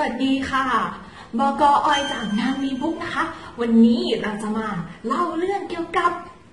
วัสดีค่ะบก.ออยจากงานวีบุ๊กนะคะวันนี้เราจะมาเล่าเรื่องเกี่ยวกับ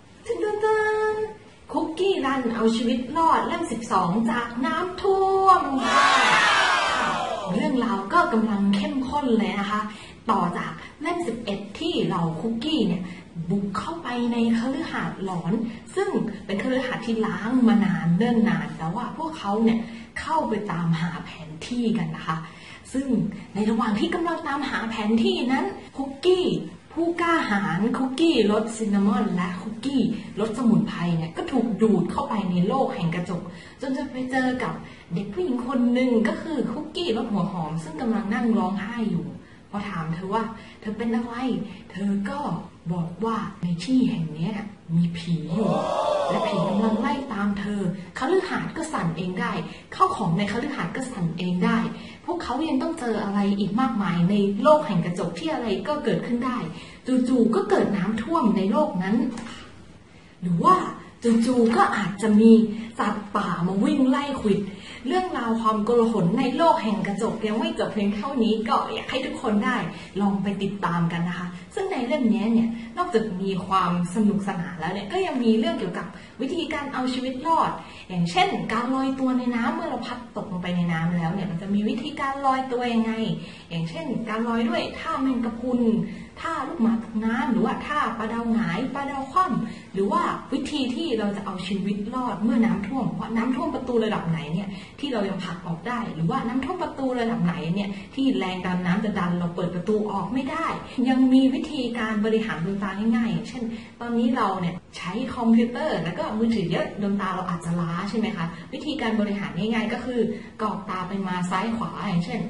คุกกี้รันเอาชีวิตรอดเล่ม12จากน้ำท่วมค่ะเรื่องราวก็กำลังเข้มข้นเลยนะคะต่อจากเล่ม11ที่เราคุกกี้เนี่ยบุกเข้าไปในคฤหาสน์หลอนซึ่งเป็นคฤหาสน์ที่ล้างมานานเนิ่นนานแต่ว่าพวกเขาเนี่ยเข้าไปตามหาแผนที่กันนะคะซึ่งในระหว่างที่กำลังตามหาแผนที่นั้นคุกกี้ผู้กล้าหาญคุกกี้รสซินนามอนและคุกกี้รสสมุนไพรเนี่ยก็ถูกดูดเข้าไปในโลกแห่งกระจกจนจะไปเจอกับเด็กผู้หญิงคนหนึ่งก็คือคุกกี้รสหัวหอมซึ่งกำลังนั่งร้องไห้อยู่พอถามเธอว่าเธอเป็นอะไรเธอก็บอกว่าในที่แห่งนี้มีผีอยู่และผีกำลังไล่ตามเธอคฤหาสน์ก็สั่นเองได้ข้าวของในคฤหาสน์ก็สั่นเองได้พวกเขายังต้องเจออะไรอีกมากมายในโลกแห่งกระจกที่อะไรก็เกิดขึ้นได้จู่ๆก็เกิดน้ำท่วมในโลกนั้นหรือว่าจู่ๆก็อาจจะมีสัตว์ป่ามาวิ่งไล่ขวิดเรื่องราวความโกลาหลในโลกแห่งกระจกยังไม่จบเพียงเท่านี้ก็อยากให้ทุกคนได้ลองไปติดตามกันนะคะซึ่งในเล่มนี้เนี่ยนอกจากมีความสนุกสนานแล้วเนี่ยก็ยังมีเรื่องเกี่ยวกับวิธีการเอาชีวิตรอดอย่างเช่นการลอยตัวในน้ำเมื่อเราพัดตกลงไปในน้ำแล้วเนี่ยมันจะมีวิธีการลอยตัวยังไงอย่างเช่นการลอยด้วยท่าแมงกะพรุนท่าลูกหมาตกน้ำหรือว่าท่าปลาดาวหงายปลาดาวคว่ำหรือว่าวิธีที่เราจะเอาชีวิตรอดเมื่อน้ำท่วมว่าน้ำท่วมประตูระดับไหนเนี่ยที่เรายังผลักออกได้หรือว่าน้ำท่วมประตูระดับไหนเนี่ยที่แรงดันน้ำจะดันเราเปิดประตูออกไม่ได้ยังมีวิธีการบริหารดวงตาง่ายๆอย่างเช่นตอนนี้เราเนี่ยใช้คอมพิวเตอร์แล้วก็มือถือเยอะดวงตาเราอาจจะล้าใช่ไหมคะวิธีการบริหารง่ายๆก็คือกรอกตาไปมาซ้ายขวาอย่างเช่น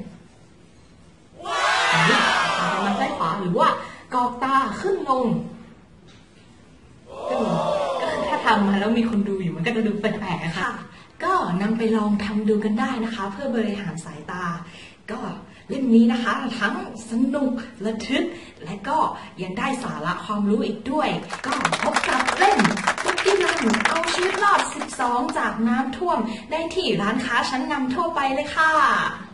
ตาไปมาซ้ายขวาหรือว่ากรอกตาขึ้นลงก็คือถ้าทำมาแล้วมีคนดูอยู่มันก็จะดูแปลกๆค่ะก็นำไปลองทำดูกันได้นะคะเพื่อบริหารสายตาก็เล่มนี้นะคะทั้งสนุกระทึกและก็ยังได้สาระความรู้อีกด้วยก็พบกับเล่มคุกกี้รันเอาชีวิตรอด12จากน้ำท่วมได้ที่ร้านค้าชั้นนำทั่วไปเลยค่ะ